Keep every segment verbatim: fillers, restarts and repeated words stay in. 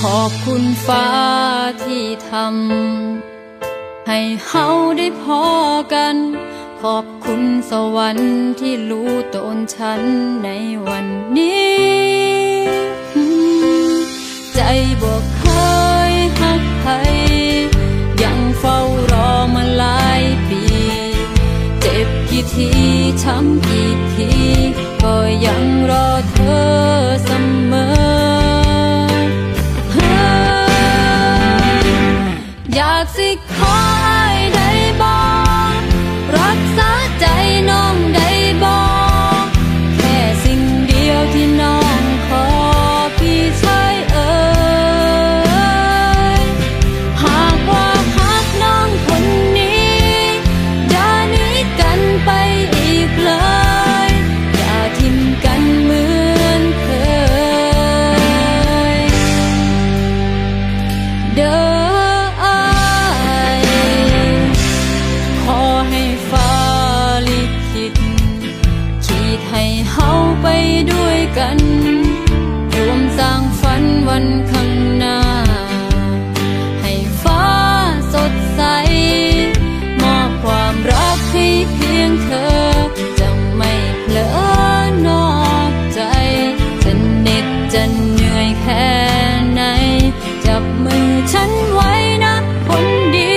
ขอบคุณฟ้าที่ทำให้เฮาได้พอกันขอบคุณสวรรค์ที่รู้ตนฉันในวันนี้ใจบ่เคยหักใครยังเฝ้ารอมาหลายปีเจ็บกี่ทีช้ำกี่ทีก็ยังรอเธอเสมออยากสิขอให้ได้บอกรักษาใจน้องได้บอกแค่สิ่งเดียวที่น้องขอพี่ชายเอ๋ยหากว่าหักน้องคนนี้อย่าหนีกันไปอีกเลยอย่าทิ้งกันเหมือนเคยเด้อไปด้วยกันรวมสร้างฝันวันข้างหน้าให้ฟ้าสดใสมอบความรักให้เพียงเธอจะไม่เผลอนอกใจจะเหน็ดจะเหนื่อยแค่ไหนจับมือฉันไว้นะคนดี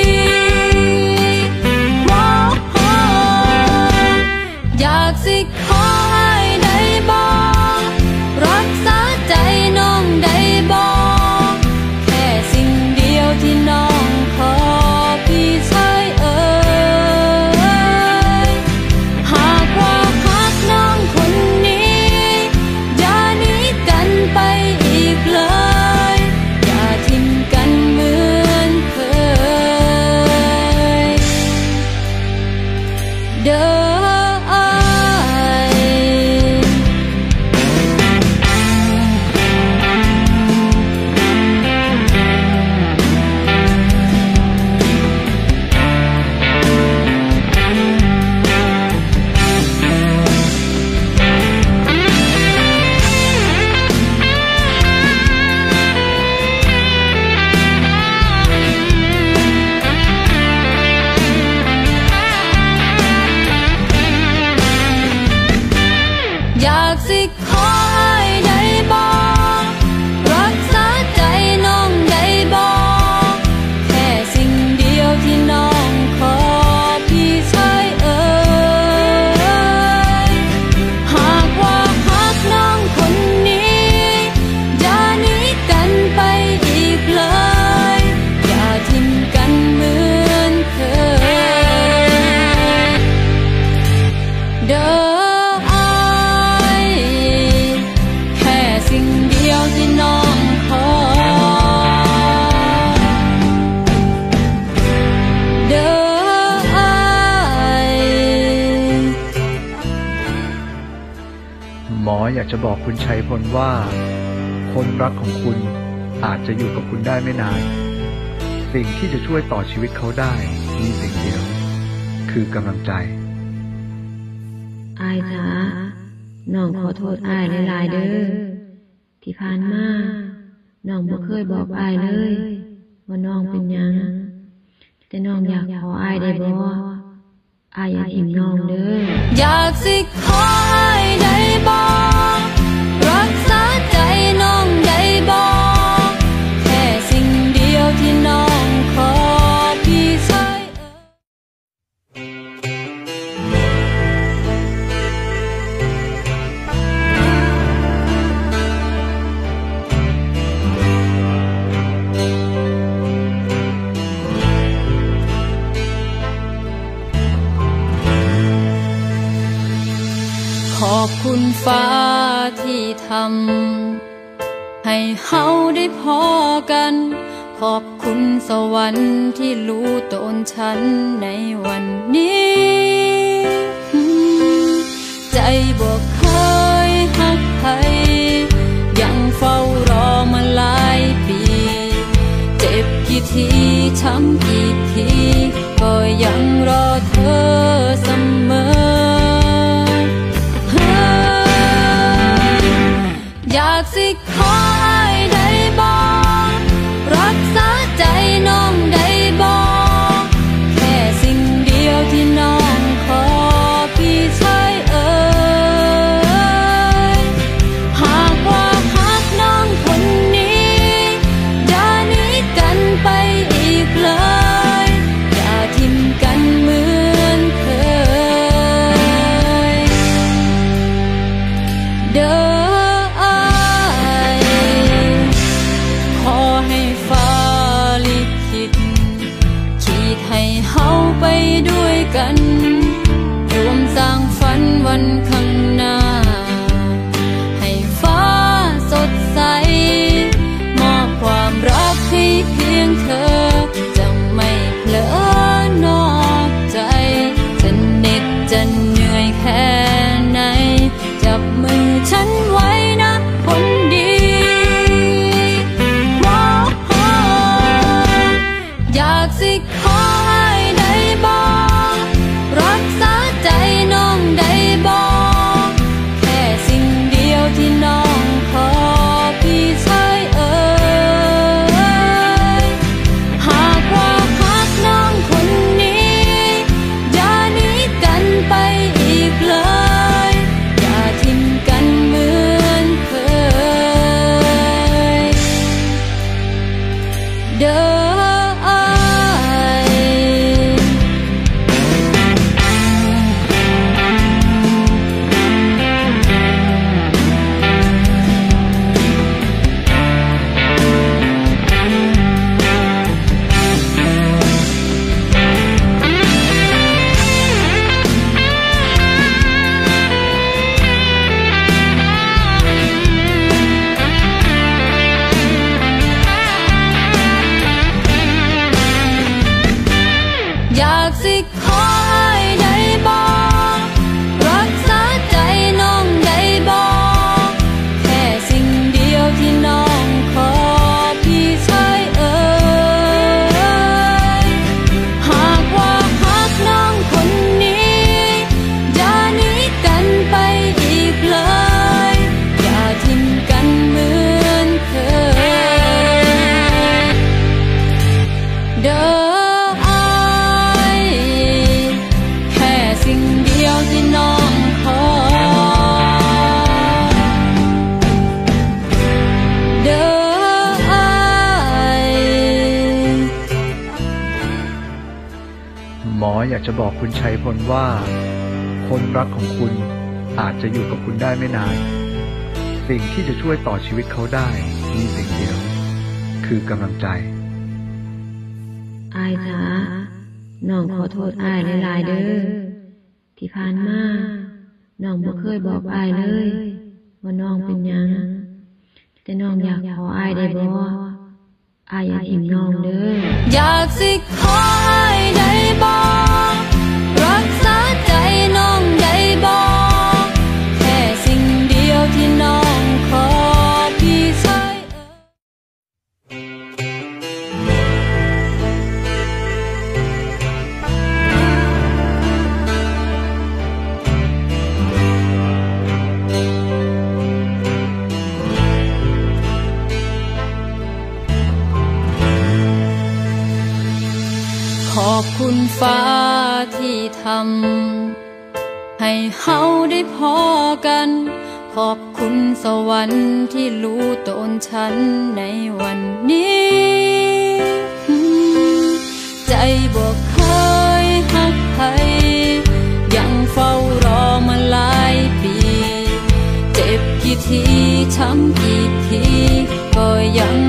อยากสิขอรักษาใจน้องได้บอกแค่สิ่งเดียวที่น้องขอพี่ชายเอ๋ยหากว่าหักน้องคนนี้อย่าหนีกันไปอีกเลยอย่าทิ้งกันเหมือนเคยเด้ออยากสิขอให้ได้บอกรักษาใจน้องได้บอกแค่สิ่งเดียวที่น้องขอพี่ชายเอ๋ยหากว่าหักน้องคนนี้อย่าหนีกันไปอีกเลยอย่าทิ้งกันเหมือนเคยเด้อที่น้องขอเด้อหมออยากจะบอกคุณชัยพลว่าคนรักของคุณอาจจะอยู่กับคุณได้ไม่นานสิ่งที่จะช่วยต่อชีวิตเขาได้มีสิ่งเดียวคือกำลังใจอ้ายจ๋าน้องขอโทษอ้ายหลายๆเด้อที่ผ่านมาน้องบ่เคยบอกอ้ายเลยว่าน้องเป็นหยังแต่น้องอยากขออ้ายได้บ่อ้ายอย่าทิ้งน้องเด้ออยากสิขอให้ได้บอกรักษาใจน้องได้บอกแค่สิ่งเดียวที่น้องขอพี่ชายขอบคุณฟ้าที่ทำให้เฮาได้พอกันขอบคุณสวรรค์ที่รู้ตนฉันในวันนี้ใจบ่เคยหักใครยังเฝ้ารอมาหลายปีเจ็บกี่ทีช้ำกี่ทีก็ยังรอเธอเสมออยากสิขอให้ได้บอกเด้ออ้ายขอให้ฟ้าลิขิตขีดให้เฮาไปด้วยกันรวมสร้างฝันวันข้างหน้าให้ฟ้าสดใสมอบความรักให้เพียงเธอจะไม่เผลอนอกใจจะเหน็ดจะเหนื่อยแค่ไหนจับมือฉันไว้นะคนดีอยากสิขอให้ได้บอกรักษาใจน้องได้บอกแค่สิ่งเดียวที่น้องขอพี่ชายเอ๋ยหากว่ารักน้องคนนี้อย่าหนีกันไปอีกเลยอย่าทิ้งกันเหมือนเคยเด้ออยากสิขอให้ได้บอกรักษาใจน้องได้บอกแค่สิ่งเดียวที่น้องขอพี่ชายเอ๋ยหากว่ารักน้องคนนี้อย่าหนีกันไปอีกเลยอย่าทิ้งกันเหมือนเคยเด้อสิ่งเดียวที่น้องขอเด้ออ้ายหมออยากจะบอกคุณชัยพลว่า คนรักของคุณอาจจะอยู่กับคุณได้ไม่นาน สิ่งที่จะช่วยต่อชีวิตเขาได้มีสิ่งเดียวคือกำลังใจอายจ๋าน้องขอโทษอายหลายๆเด้อที่ผ่านมาน้องบ่เคยบอกอายเลยว่าน้องเป็นหยังแต่น้องอยากขออายได้บ่อายอย่าทิ้งน้องเด้ออยากสิขอให้ได้บอกรักษาใจน้องได้บอกแค่สิ่งเดียวที่น้องขอพี่ชายขอบคุณฟ้าที่ทำให้เฮาได้พอกันขอบคุณสวรรค์ที่รู้ตนฉันในวันนี้ใจบ่เคยหักใครยังเฝ้ารอมาหลายปีเจ็บกี่ทีช้ำกี่ทีก็ยัง